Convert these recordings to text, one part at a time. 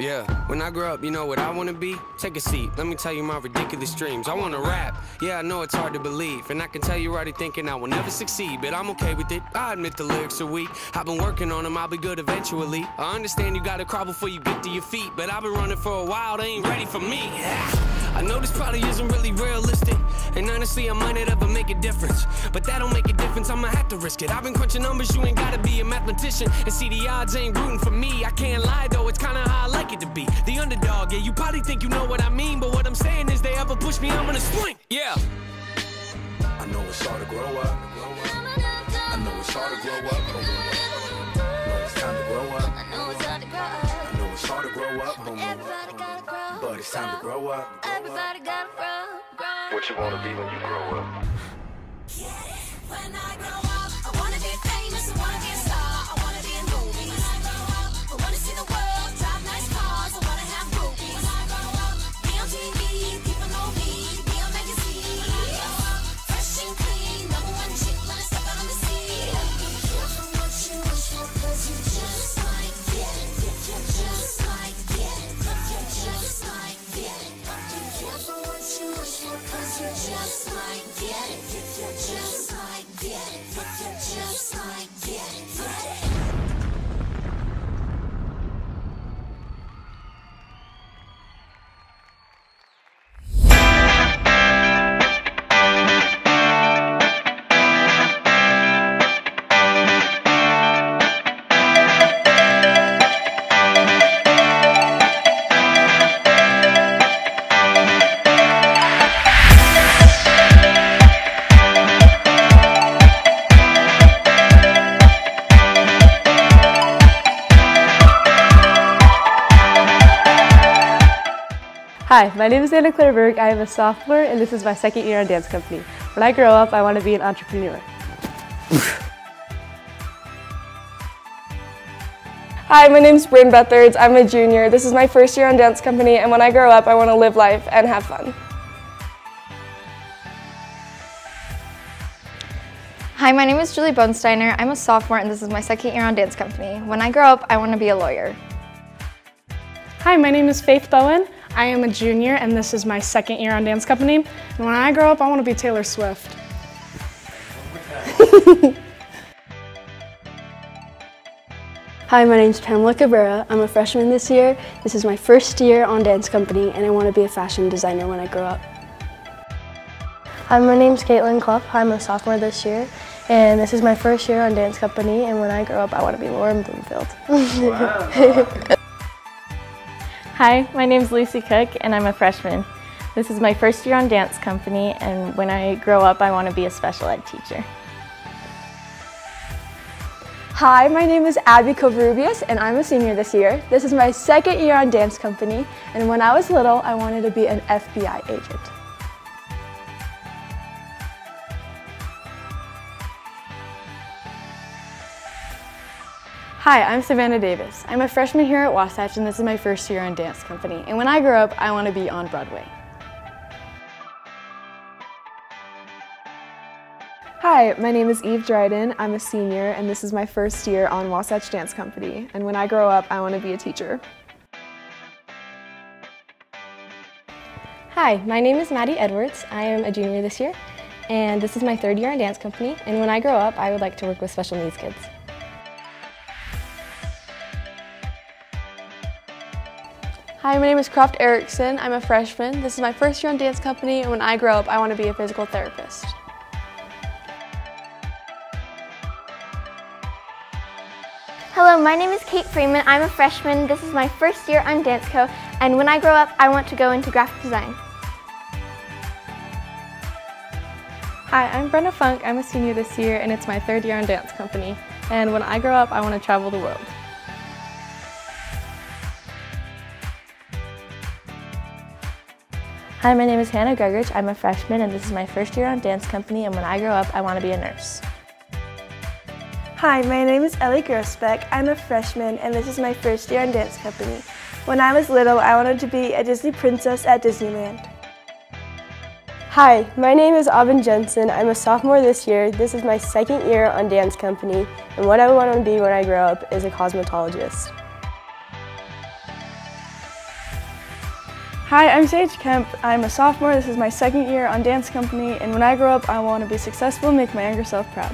Yeah, when I grow up, you know what I wanna be? Take a seat, let me tell you my ridiculous dreams. I wanna rap, yeah, I know it's hard to believe. And I can tell you're already thinking I will never succeed, but I'm okay with it, I admit the lyrics are weak. I've been working on them, I'll be good eventually. I understand you gotta crawl before you get to your feet, but I've been running for a while, they ain't ready for me. I know this probably isn't really realistic, and honestly I might not ever make a difference, but that don't make a difference, I'ma have to risk it. I've been crunching numbers, you ain't gotta be a mathematician, and see the odds ain't rooting for me. I can't lie though, it's kinda how I like it to be, the underdog. Yeah, you probably think you know what I mean, but what I'm saying is they ever push me, I'm gonna swing. Yeah. I know it's hard to grow up. I know it's hard to grow up. But it's time to grow up. I know it's hard to grow up. I know it's hard to grow up. Everybody gotta grow. But it's time to grow up. Everybody gotta grow. What you wanna be when you grow up? When I grow up, I wanna be famous, I wanna be a star, I wanna be in movies. When I grow up, I wanna see the world, drive nice cars, I wanna have groupies. When I grow up, be on TV, people know me, be on magazine. When I grow up, fresh and clean, #1 chick when I step out on the scene. Be careful what you wish for, 'cause you just might get it. You just might get it. You just might get it. Be careful what you wish for, 'cause you just might get it. You just might get it. You just might get it. Hi, my name is Anna Claire. I am a sophomore and this is my second year on dance company. When I grow up, I want to be an entrepreneur. Hi, my name is Bryn Bethards. I'm a junior. This is my first year on dance company, and when I grow up, I want to live life and have fun. Hi, my name is Julie Bonsteiner. I'm a sophomore and this is my second year on dance company. When I grow up, I want to be a lawyer. Hi, my name is Faith Bowen. I am a junior and this is my second year on dance company. And when I grow up, I want to be Taylor Swift. Hi, my name is Pamela Cabrera. I'm a freshman this year. This is my first year on dance company and I want to be a fashion designer when I grow up. Hi, my name is Caitlin Clough. I'm a sophomore this year and this is my first year on dance company, and when I grow up I want to be Lauren Bloomfield. Wow. Hi, my name is Lucy Cook and I'm a freshman. This is my first year on dance company, and when I grow up I want to be a special ed teacher. Hi, my name is Abby Covarrubias and I'm a senior this year. This is my second year on dance company, and when I was little, I wanted to be an FBI agent. Hi, I'm Savannah Davis. I'm a freshman here at Wasatch and this is my first year on dance company. And when I grow up, I want to be on Broadway. Hi, my name is Eve Dryden. I'm a senior and this is my first year on Wasatch Dance Company. And when I grow up, I want to be a teacher. Hi, my name is Maddie Edwards. I am a junior this year and this is my third year on dance company, and when I grow up, I would like to work with special needs kids. Hi, my name is Croft Erickson. I'm a freshman. This is my first year on dance company, and when I grow up, I want to be a physical therapist. Hello, my name is Kate Freeman. I'm a freshman. This is my first year on Dance Co, and when I grow up, I want to go into graphic design. Hi, I'm Brenda Funk. I'm a senior this year and it's my third year on dance company. And when I grow up, I want to travel the world. Hi, my name is Hannah Gregorich. I'm a freshman and this is my first year on dance company, and when I grow up I want to be a nurse. Hi, my name is Ellie Grossbeck. I'm a freshman and this is my first year on dance company. When I was little, I wanted to be a Disney princess at Disneyland. Hi, my name is Aubin Jensen. I'm a sophomore this year. This is my second year on dance company, and what I want to be when I grow up is a cosmetologist. Hi, I'm Sage Kemp. I'm a sophomore. This is my second year on Dance Company, and when I grow up, I want to be successful and make my younger self proud.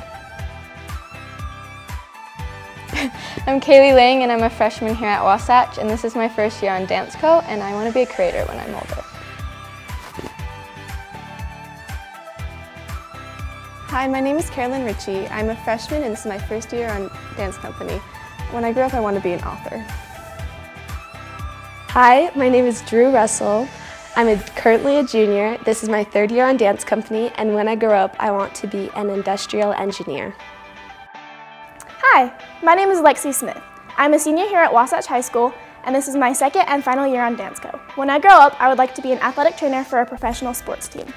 I'm Kaylee Lang, and I'm a freshman here at Wasatch, and this is my first year on Dance Co, and I want to be a creator when I'm older. Hi, my name is Carolyn Ritchie. I'm a freshman, and this is my first year on Dance Company. When I grow up, I want to be an author. Hi, my name is Drew Russell. I'm currently a junior. This is my third year on Dance Company, and when I grow up, I want to be an industrial engineer. Hi, my name is Lexi Smith. I'm a senior here at Wasatch High School, and this is my second and final year on Dance Co. When I grow up, I would like to be an athletic trainer for a professional sports team.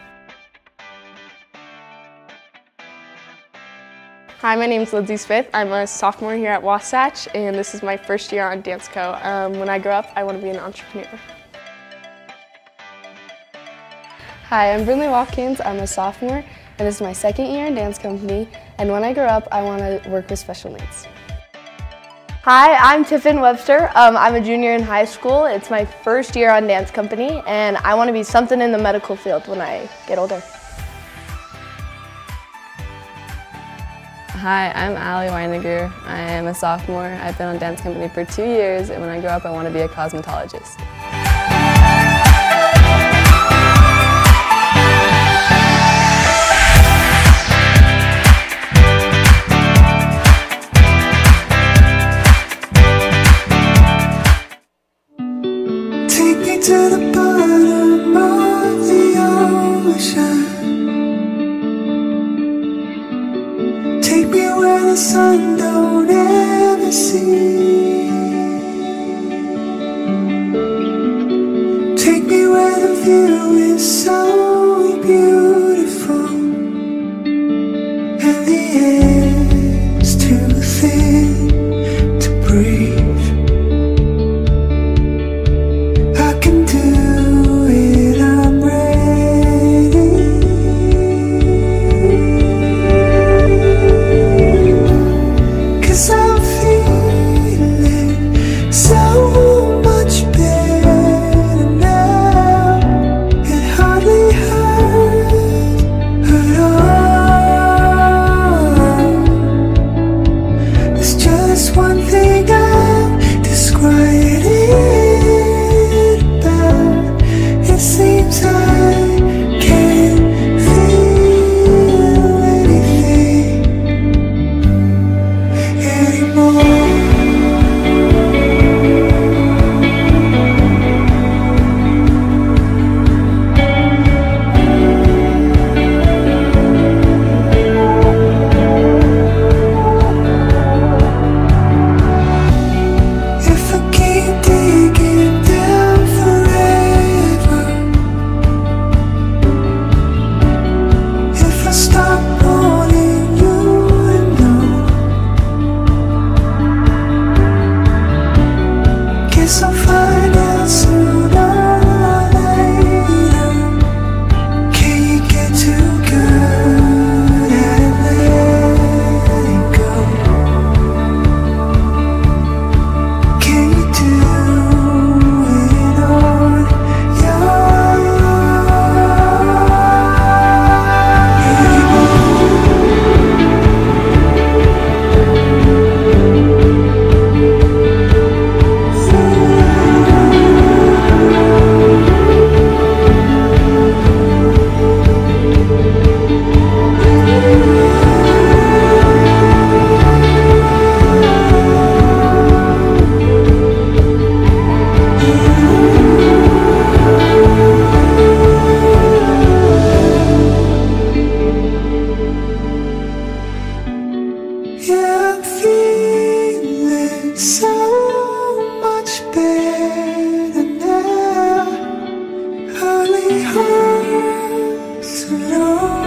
Hi, my name is Lindsay Smith. I'm a sophomore here at Wasatch, and this is my first year on Dance Co. When I grow up, I want to be an entrepreneur. Hi, I'm Brinley Watkins. I'm a sophomore, and this is my second year in Dance Company, and when I grow up, I want to work with special needs. Hi, I'm Tiffin Webster. I'm a junior in high school. It's my first year on Dance Company, and I want to be something in the medical field when I get older. Hi, I'm Allie Weiniger. I am a sophomore. I've been on Dance Company for 2 years, and when I grow up, I want to be a cosmetologist. Take me to the bottom of the ocean. Take me where the sun don't ever see. Take me where the view is so beautiful and the air's too thin to breathe. I can do it, I'm ready. 'Cause I'm feeling so much better now. It hardly hurts at all. There's just one thing I'm disquieted about. It seems I can't feel anything anymore. If I keep digging down forever, if I stop wanting you to know, guess I'll find out sooner or later. Can you get too good at letting go? Can you do it on your Yeah, I'm feeling so much better now. Hardly hurts at all.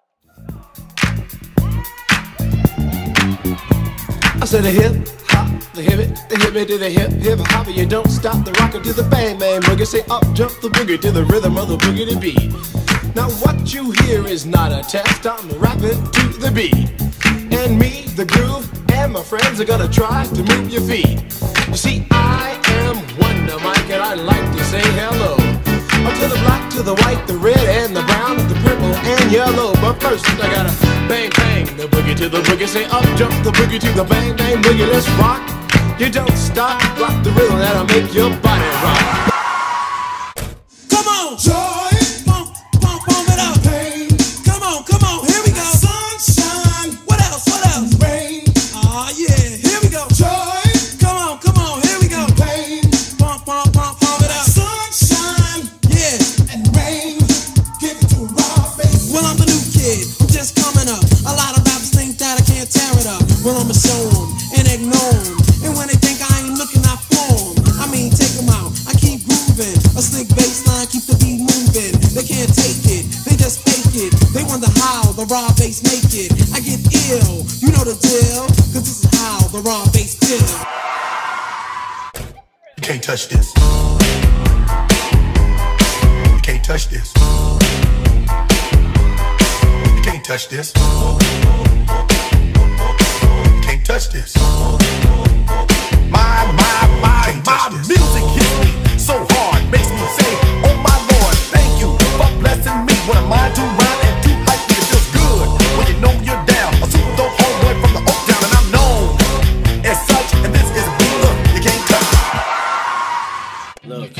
I said a hip hop the hip to the hip, hip hop. You don't stop the rocker to the bang bang boogie. Say up jump the boogie to the rhythm of the boogie to beat. Now what you hear is not a test. I'm rapping to the beat, and me, the groove, and my friends are gonna try to move your feet. You see, I am Wonder Mike, and I like to say hello to the black, to the white, the red, and the brown, the purple, and yellow. But first, I gotta bang, bang, the boogie to the boogie. Say up, jump the boogie to the bang, bang, boogie. Let's rock. You don't stop, rock the rhythm that'll make your body rock. Come on, joy, pump it up. Pain, come on, here we go. Sunshine, what else? Rain, oh yeah, here we go. Joy, come on, here we go. Pain, pump it up. Sunshine, yeah, and rain, give it to a raw face. Well, I'm the new kid, I'm just coming up. A lot of rappers think that I can't tear it up. Well, I'ma show them and ignore them. And when they think I ain't looking, I form. I mean, take them out, I keep grooving. A slick bass line, keep the beat moving. They can't take it, they just fake it. They wonder how the raw bass make it. I get ill, you know the deal. Cause this is how the raw bass feel. You can't touch this. You can't touch this. You can't touch this. You can't touch this. My music hits me so hard, makes me say, oh my Lord, thank you for blessing me. What am I to rhyme and too hype? It feels good when you know you're down. A super dope homeboy from the Oak Town, and I'm known as such. And this is a beat, look, you can't touch it. Look,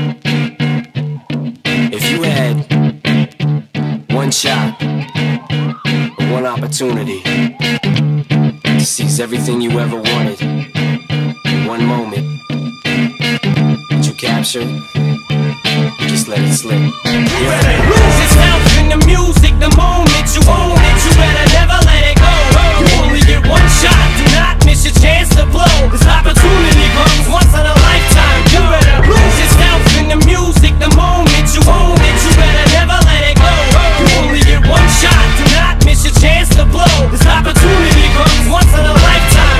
if you had one shot, or one opportunity to seize everything you ever wanted in one moment, that you captured, you just let it slip. You better lose yourself in the music the moment you own it. You better never let it go. You only get one shot, do not miss your chance to blow. This opportunity comes once in a lifetime. You better lose yourself in the music the moment you own it. You better never let it go. You only get one shot, do not miss your chance to blow. This opportunity comes once in a lifetime.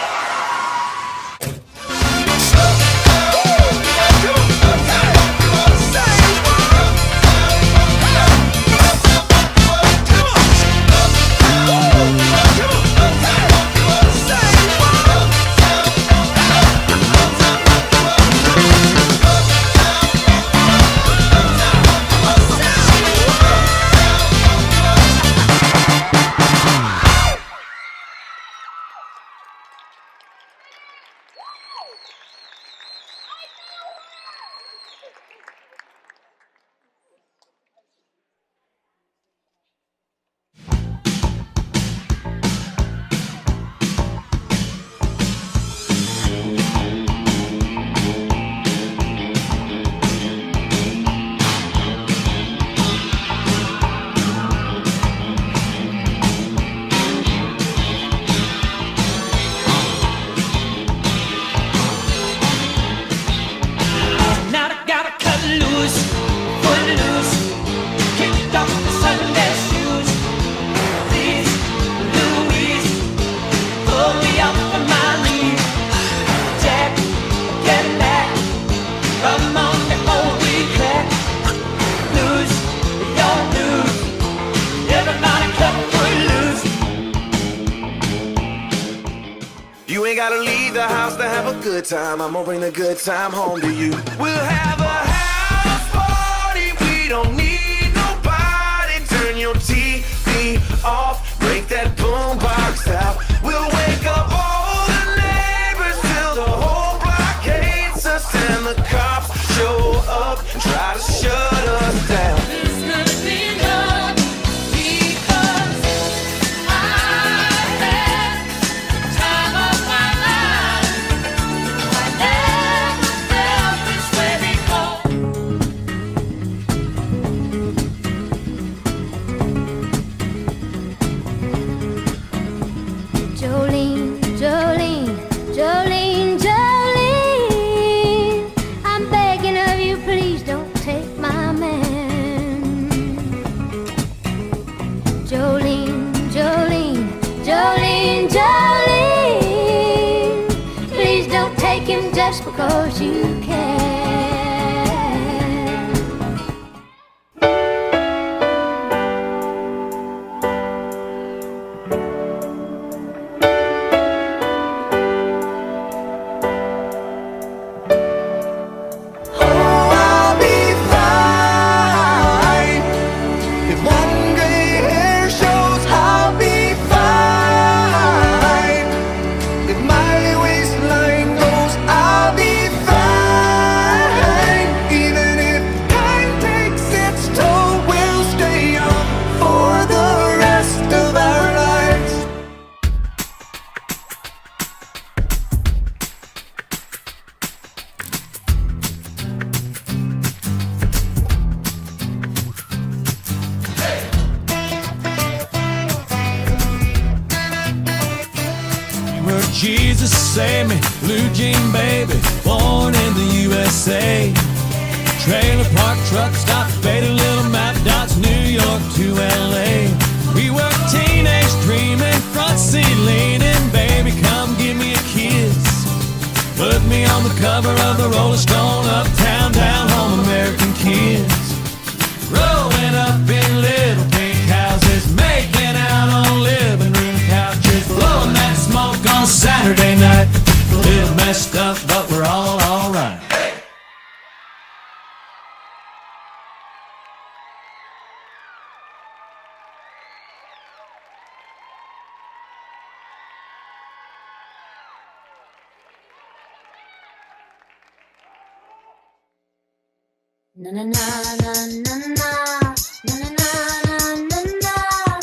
You ain't gotta leave the house to have a good time. I'm gonna bring the good time home to you. We'll have a house party. We don't need nobody. Turn your TV off. Break that boombox out. We'll wake up all the neighbors till the whole block hates us. And the cops show up and try to shut us down. It's gonna be love. This way. 'cause you can. Jesus save me, blue jean baby, born in the USA. Trailer park truck stop, faded little map dots, New York to LA. We were teenage dreaming, front seat leaning, baby come give me a kiss. Put me on the cover of the Rolling Stone, uptown, down home, American kids. Rolling up in little pink houses, making out on living room couches, blowing that smoke on Saturday night. A little messed up, but we're all alright. Na na na na na na na na na na na.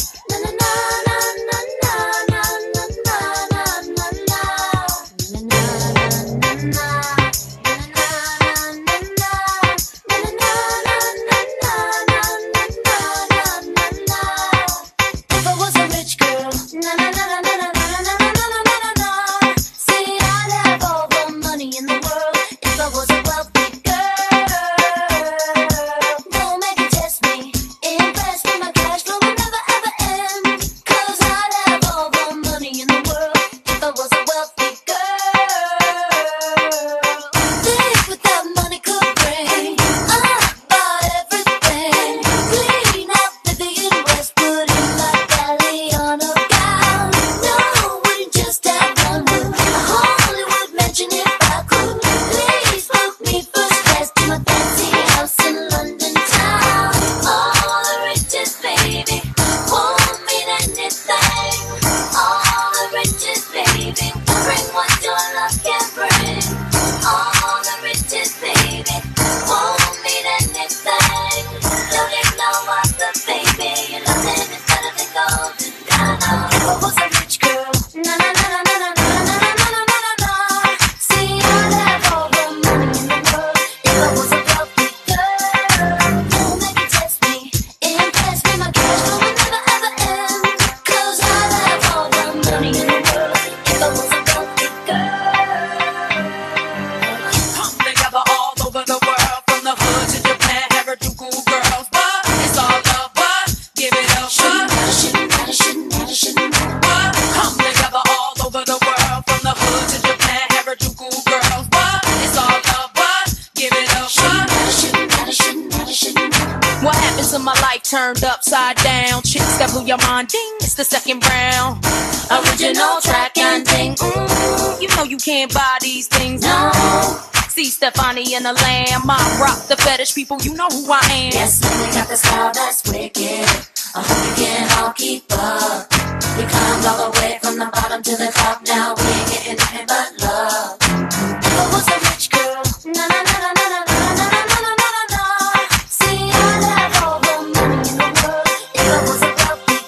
Turned upside down, chicks that blew your mind, ding, it's the second round. Original track and ding, you know you can't buy these things, no. See Stefani and the Lamb, I rock the fetish people, you know who I am. Yes, man, we got the style that's wicked, I hope you can all keep up. We climbed all the way from the bottom to the top, now we ain't getting nothing but love. Never was a rich girl, na na na na na na na na na na na na. See, I'd have all the money in the world if I was a wealthy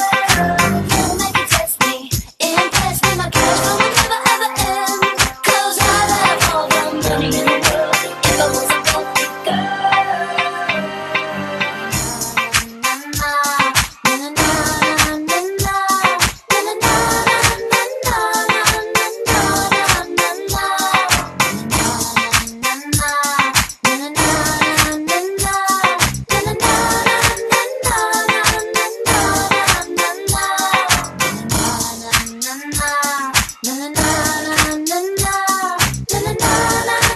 girl. You make it test me, impress me, my cash flow will never ever end. 'Cause I'd have all the money in the world if I was a wealthy girl. Na na na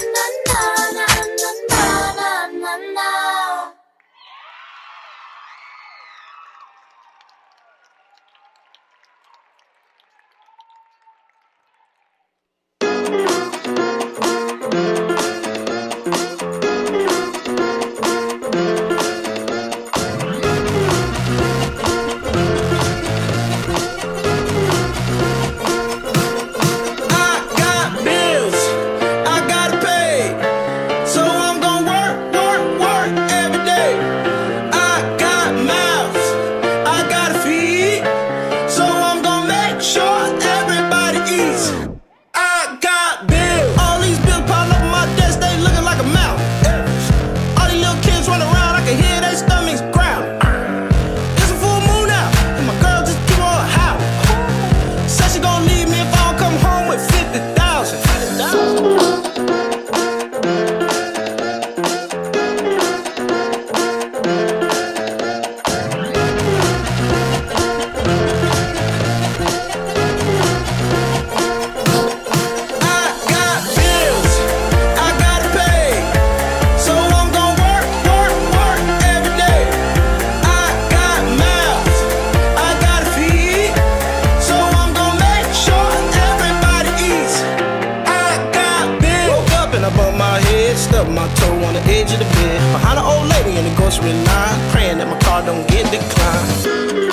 edge of the bed, behind an old lady in the grocery line, praying that my car don't get declined.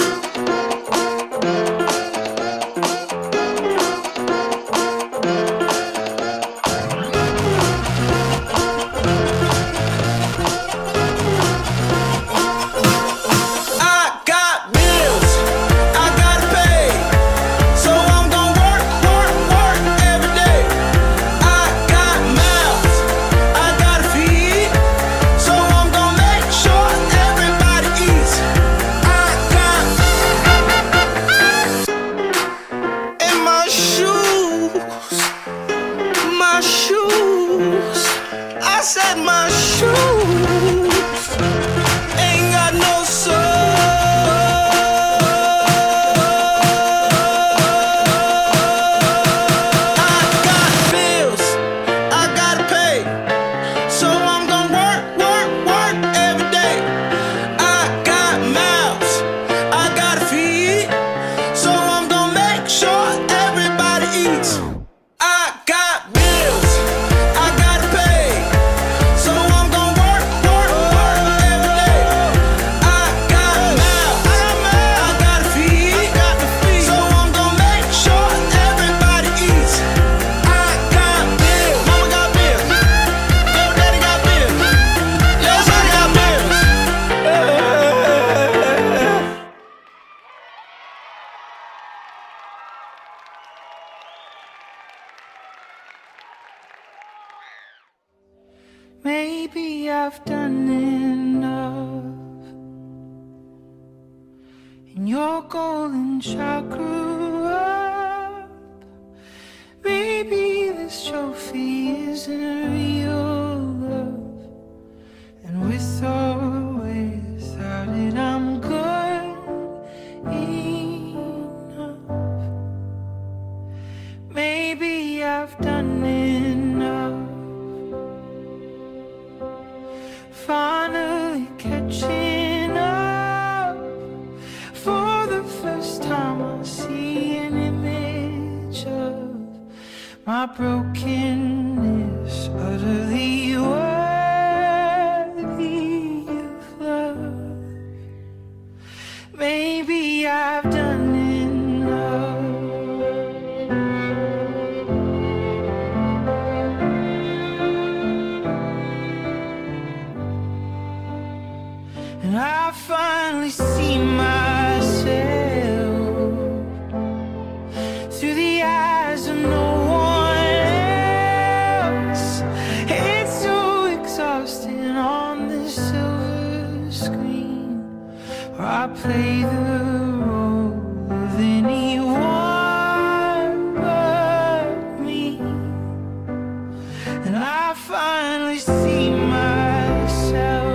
Maybe I've done enough in your golden child grew up. Maybe this trophy isn't real love, and with or without it I'm good enough. Maybe I've done enough, finally catching up. For the first time I see an image of my brokenness, utterly worthy of love. Maybe I've done enough. And I finally see myself through the eyes of no one else. It's so exhausting on this silver screen, where I play the role of anyone but me. And I finally see myself.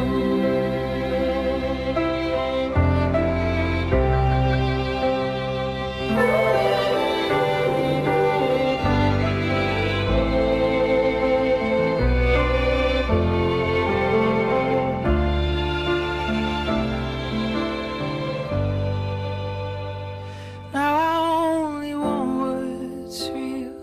Now I only want what's real,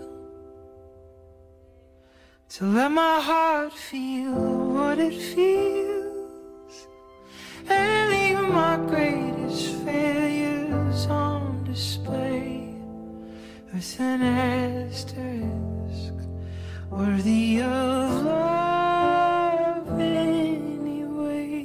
to let my heart feel what it feels, and leave my greatest failures on display with an asterisk, worthy of love anyway.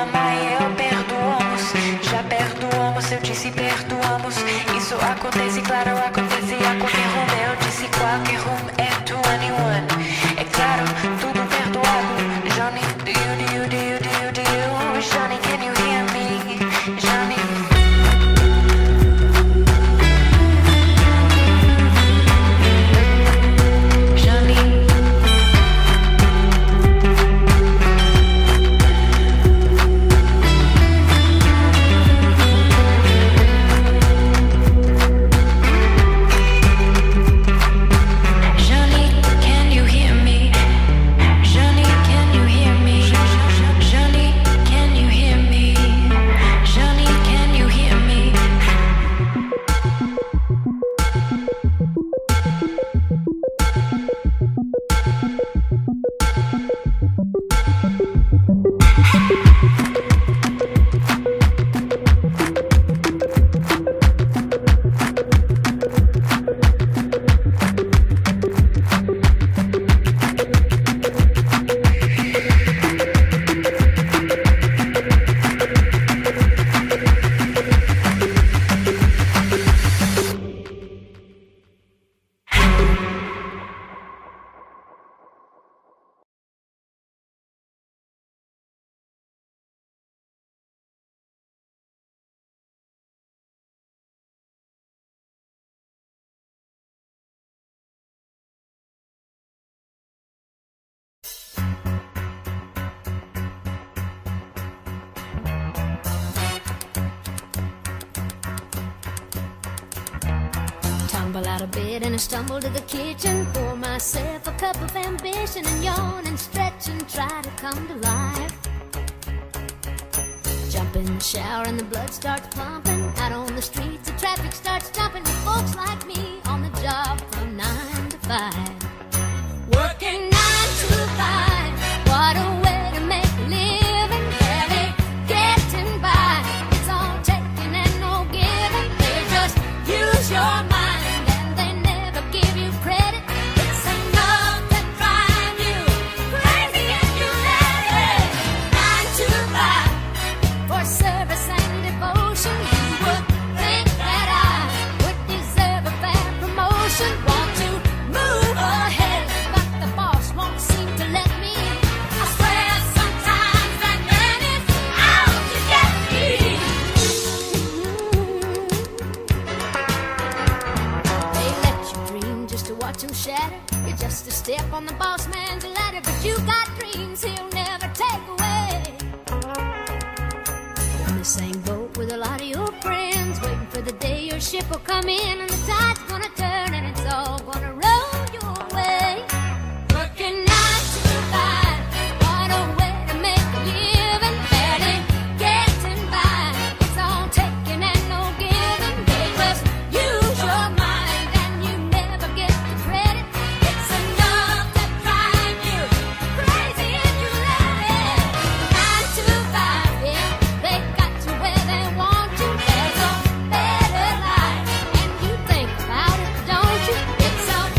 amar e eu perdoamos. Já perdoamos, eu disse perdoamos. Isso acontece, claro, acontece a qualquer rumo. Eu disse qualquer rumo é 21. É claro, tudo perdoado. Johnny, do you, Johnny, can you hear me? Johnny. Tumble out of bed and I stumble to the kitchen. Pour myself a cup of ambition and yawn and stretch and try to come to life. Jump in the shower and the blood starts pumping. Out on the streets the traffic starts jumping. With folks like me on the job from 9 to 5. Working 9 to 5. What a way to make a living. Barely getting by. It's all taking and no giving. They just use your mind. You're just a step on the boss man's ladder, but you got dreams he'll never take away. You're in the same boat with a lot of your friends, waiting for the day your ship will come in and the tide's gonna turn and it's all gonna roll your way. Working 9 to 5, what a way to make a living. Barely getting by, it's all taking and no giving. They just use your mind and you never get the credit. It's enough to drive you crazy if you let it. 9 to 5, yeah, they got you where they want you. There's a better life, and you think about it, don't you? It's a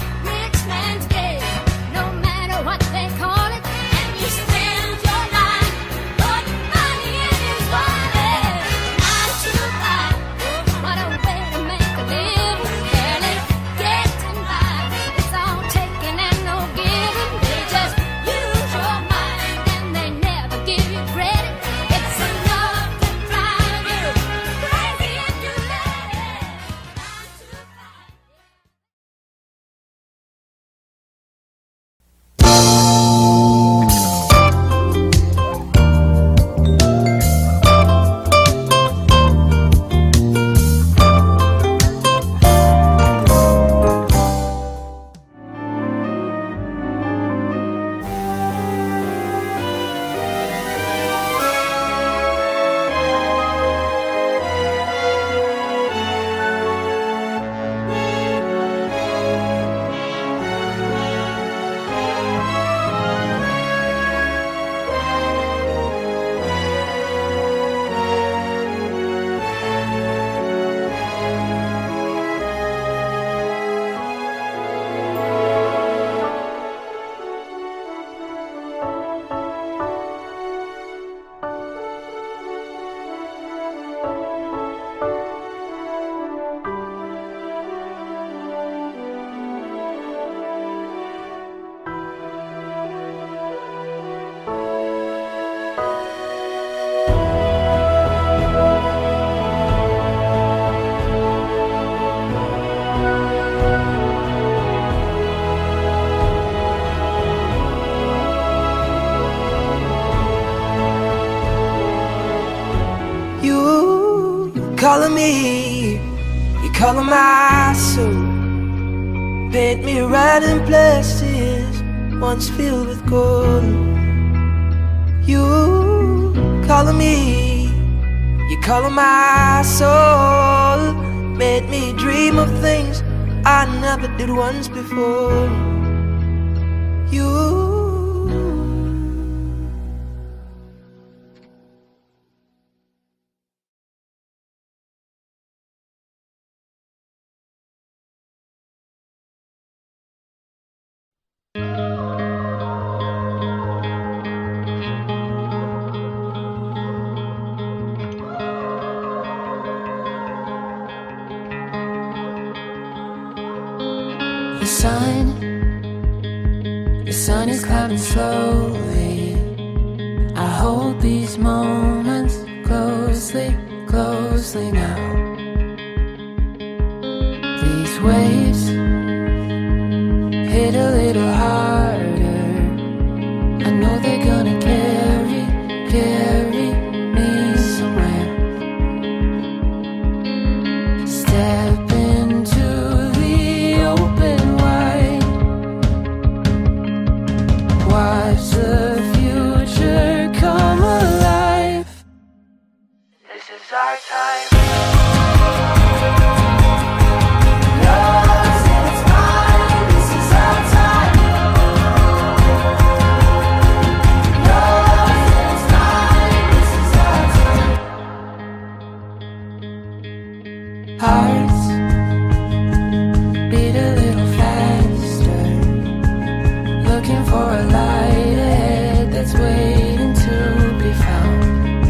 You color me, you color my soul. Paint me red in places once filled with gold. You color me, you color my soul. Made me dream of things I never did once before. You. The sun is coming slowly. I hold these moments closely, closely now. These waves hit a little harder. I know they're gonna carry me somewhere. Step into the open wide. Watch the future come alive. This is our time. Hearts beat a little faster, looking for a light ahead that's waiting to be found.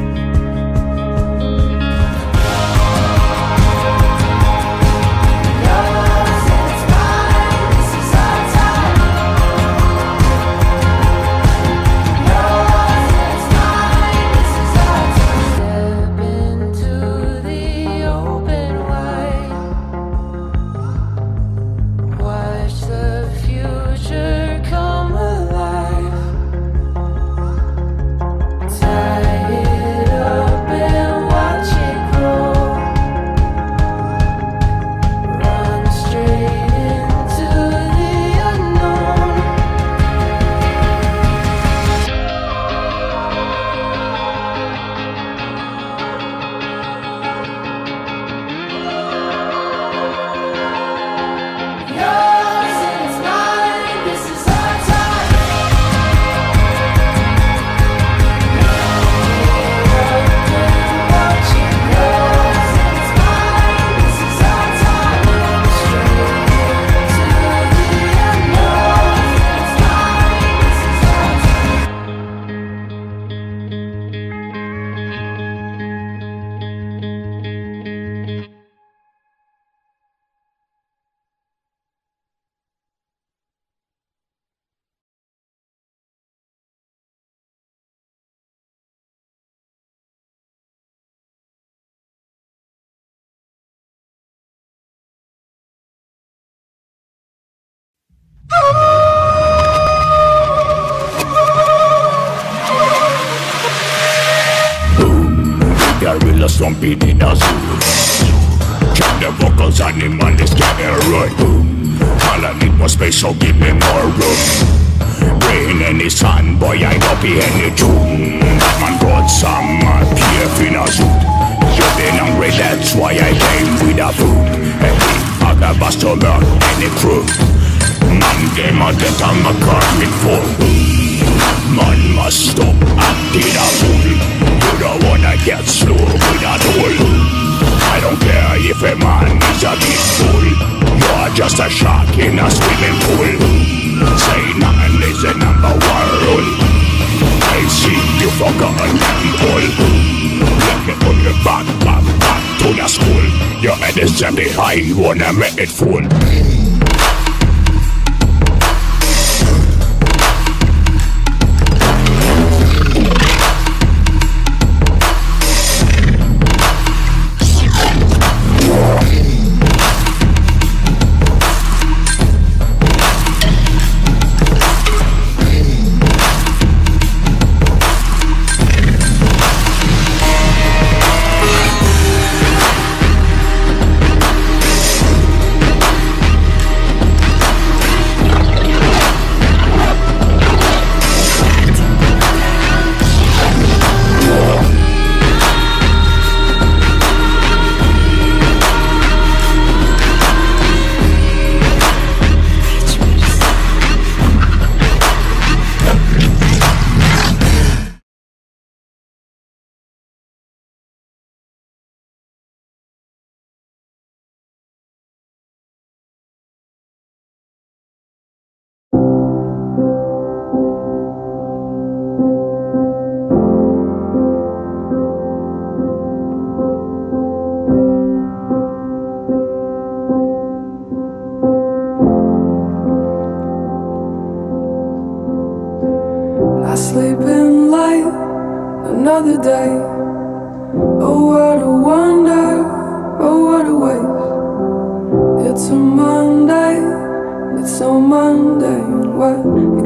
Gorilla stomping in a zoo. Check the vocals, animal is getting right. All I need more space, so give me more room. Rain in the sun, boy, I don't be any tune. Man brought some PF in a zoo. You've been hungry, that's why I came with a food. Hey, I got customer, any crew. Man came out that I'm a carpet full. Man must stop acting a fool. You don't wanna get slow with a tool. I don't care if a man is a big fool. You're just a shark in a swimming pool. Say nothing is the number one rule. I see you forgotten and all. Let me put you back to the school. Your head is empty high, you wanna make it full.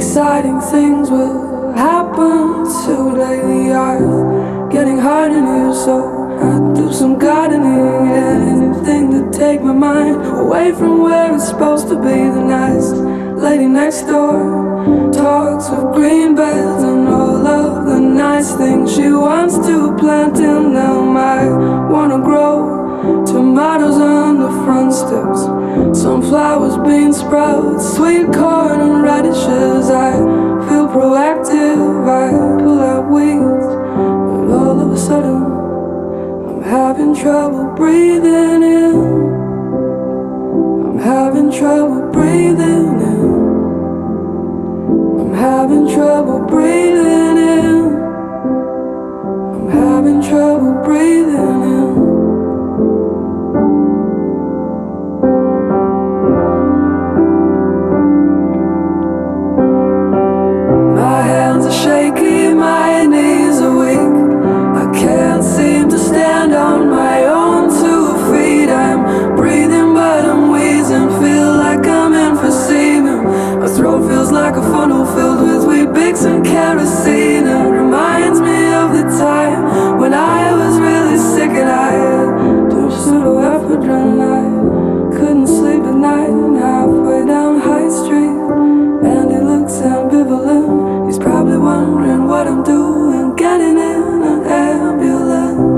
Exciting things will happen today. The earth getting hard in here, so I do some gardening. Anything to take my mind away from where it's supposed to be. The nice lady next door talks of green beds and all of the nice things she wants to plant in them. I wanna grow tomatoes on the front steps, sunflowers, bean sprouts, sweet corn and radishes. I feel proactive, I pull out weeds, but all of a sudden I'm having trouble breathing in. I'm having trouble breathing in. I'm having trouble breathing in. I'm having trouble breathing in. My hands are shaky, my knees are weak. I can't seem to stand on my own 2 feet. I'm breathing but I'm wheezing, feel like I'm emphysema. My throat feels like a funnel filled with Weet Bix and kerosene. It reminds me of the time when I was really sick and I had too pseudoephedrine. I couldn't sleep at night, and halfway down High Street, and he looks ambivalent. He's probably wondering what I'm doing, getting in an ambulance.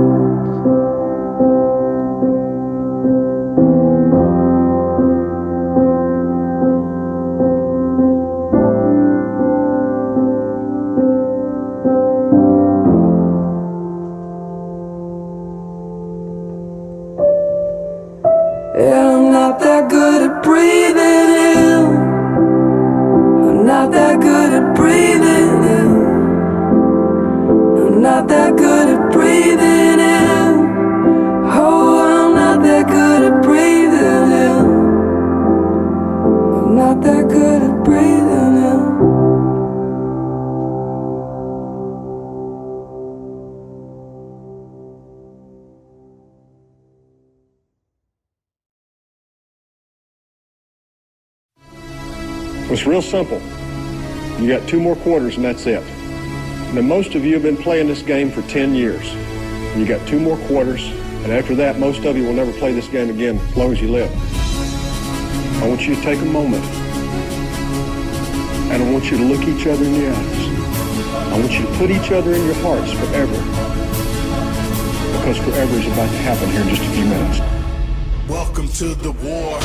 And I'm not that good at breathing in. I'm not that good at breathing in. I'm not that good at breathing in. Oh, I'm not that good at breathing in. I'm not that good at breathing in. It's real simple. You got 2 more quarters and that's it. Now most of you have been playing this game for 10 years. You got 2 more quarters, and after that most of you will never play this game again as long as you live. I want you to take a moment, and I want you to look each other in the eyes. I want you to put each other in your hearts forever, because forever is about to happen here in just a few minutes. Welcome to the war.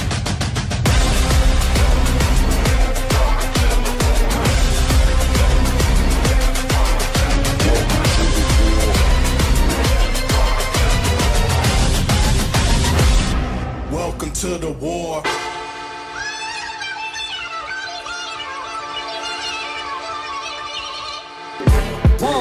Welcome to the war. Whoa.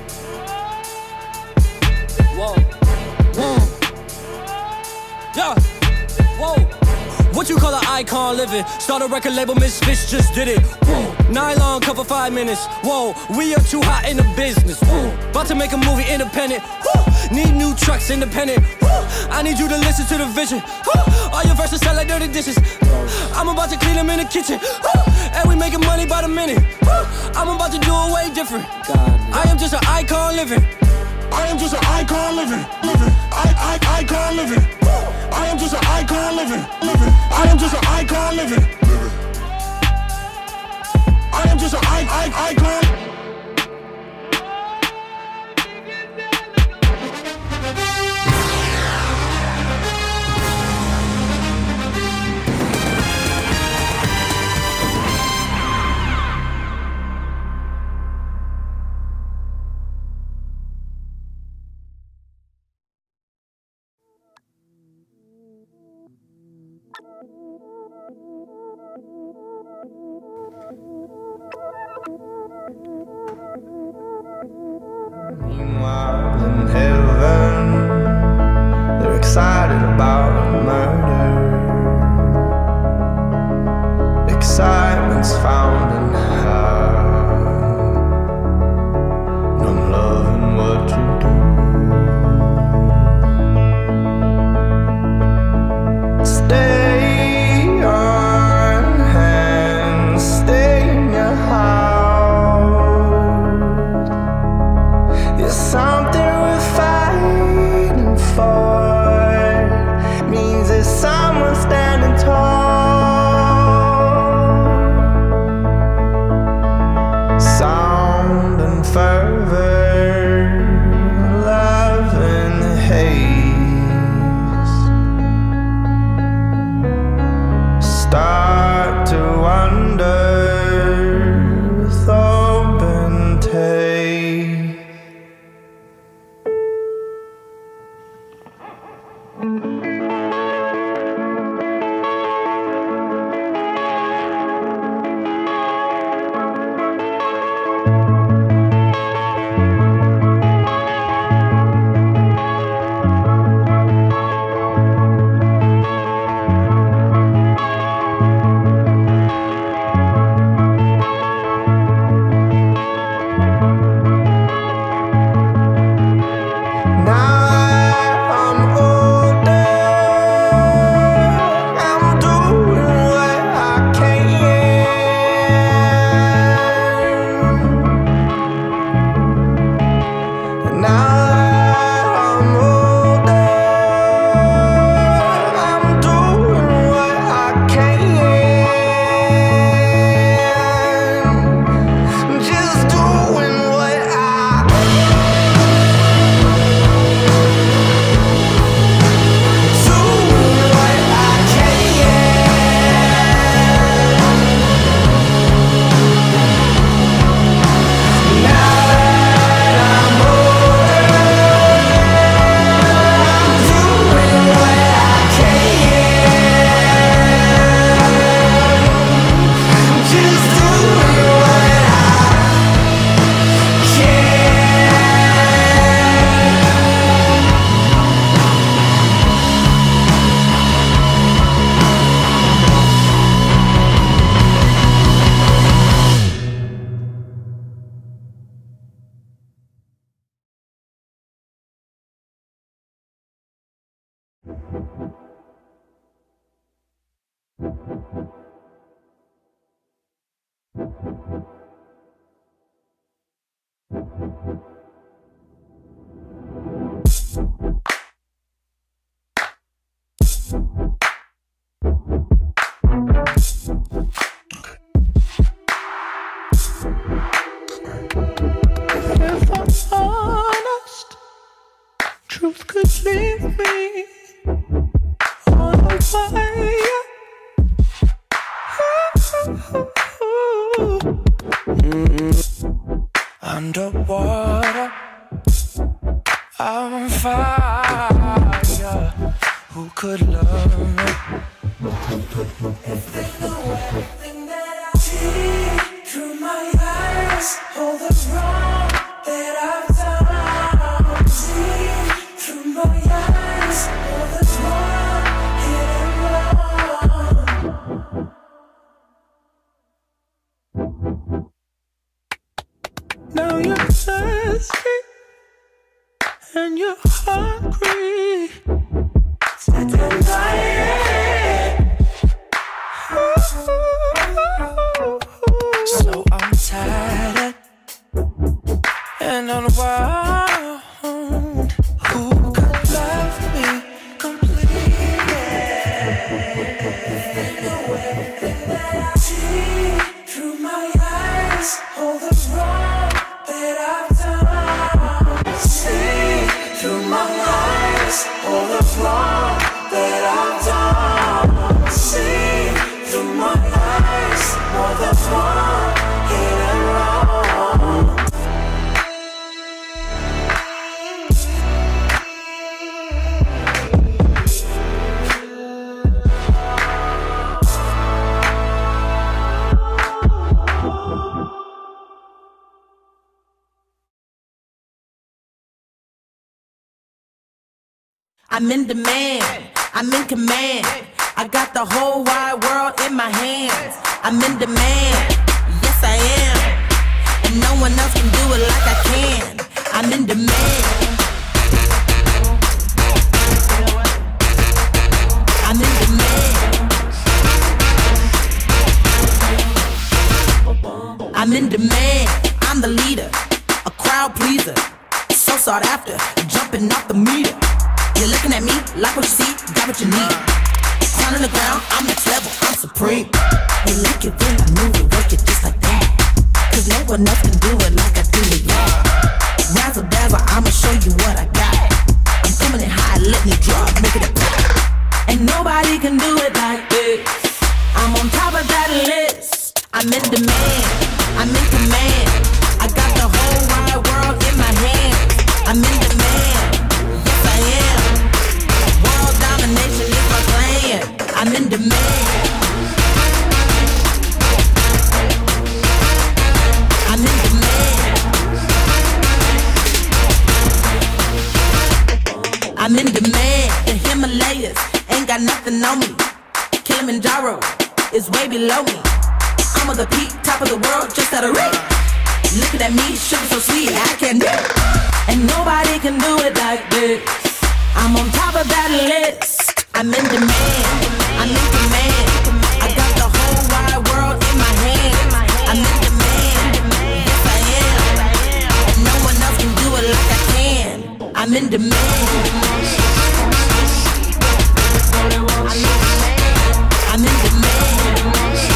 Whoa. Whoa. Yeah. Whoa. What you call an icon living? Start a record label, Misfits just did it. Whoa. Nylon cover 5 minutes. Whoa. We are too hot in the business. Whoa. About to make a movie independent. Whoa. Need new trucks independent. Whoa. I need you to listen to the vision. Whoa. All your verses sound like dirty dishes. I'm about to clean them in the kitchen. And we making money by the minute. I'm about to do it way different. I am just an icon living. I am just an icon living. Icon living. I am just an icon living. I am just an icon living. I am just an icon. If I'm honest, truth could leave me on a fire. Underwater, I'm on fire. Who could love me? If they know everything that I see through my eyes, all the wrong that I've done. See through my eyes, all the wrong hidden wrong. Now you're thirsty and you're hungry to deny it. So I'm tired and unwound. Who could love me completely? Know everything that I see through my eyes, all the wrong that I've done. See through my eyes, all the wrong that I've done. See through my eyes, all the wrong hidden wrong. I'm in demand, I'm in command. I got the whole wide world in my hands. I'm in demand, yes I am. And no one else can do it like I can. I'm in demand. I'm in demand. I'm in demand, I'm the leader, a crowd pleaser, so sought after, jumping off the meter. You're looking at me, like what you see, got what you need. Crown on the ground, I'm next level, I'm supreme. You like it when I move it, work it just like that. Cause no one else can do it like I do it, yeah. Razzle dazzle, I'ma show you what I got. I'm coming in high, let me drop, make it a pop. And nobody can do it like this. I'm on top of that list. I'm in demand, I'm in command. I got the whole wide world in my hand. I'm in demand, yes I am. World domination is my plan. I'm in demand. I'm in demand. I'm in demand. The Himalayas ain't got nothing on me. Kilimanjaro is way below me. I'm at the peak, top of the world, just out of reach. Looking at me, sugar so sweet, I can't do it. And nobody can do it like this. I'm on top of that list. I'm in demand, I'm in command. I got the whole wide world in my hand. I'm in demand, yes I am. And no one else can do it like I can. I'm in demand. I'm in demand.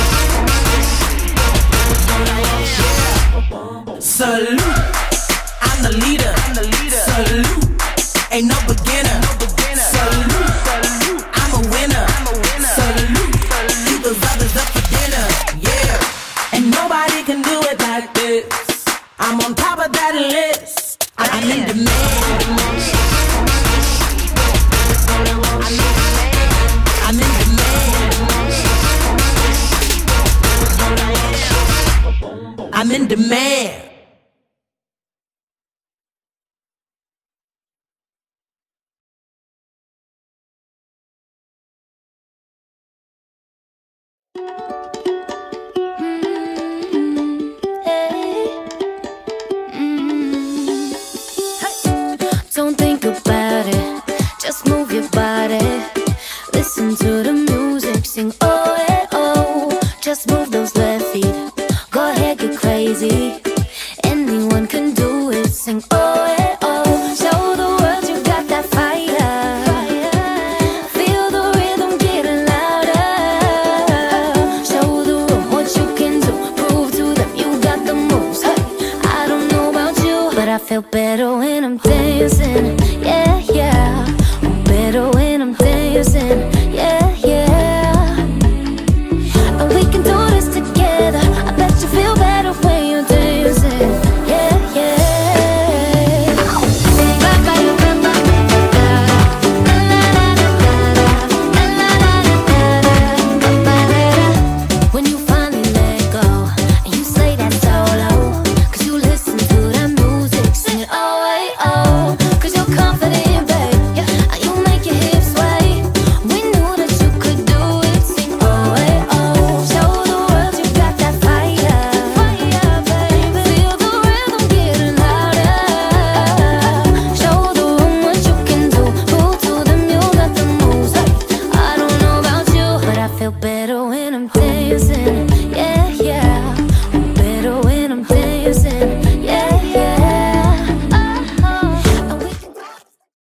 Salute, I'm the leader. Salute, ain't no beginner. Salute, I'm a winner. Salute, leave those others up for dinner. Yeah, and nobody can do it like this. I'm on top of that list. I'm in demand. I'm in demand. I'm in demand. Don't think about it, Just move your body, listen to the music, sing oh yeah oh. Just move those left feet, go ahead get crazy. Anyone can do it, sing oh yeah oh. Show the world you got that fire, feel the rhythm getting louder. Show the room what you can do, prove to them you got the moves. Hey, I don't know about you, but I feel better when I'm dancing, yeah yeah. Better when I'm dancing, yeah, yeah. And we can do this together. I bet you feel better when you're dancing, yeah, yeah. When you finally let go and you slay that solo, 'cause you listen to that music, sing it oh, hey, oh. 'Cause you're confident, babe. You make your hips sway. We knew that you could do it. Sing oh, hey, oh. Show the world you got that fire, baby. Feel the rhythm getting louder. Show the room what you can do. Prove to them you got the moves. Hey, I don't know about you, but I feel better when I'm dancing.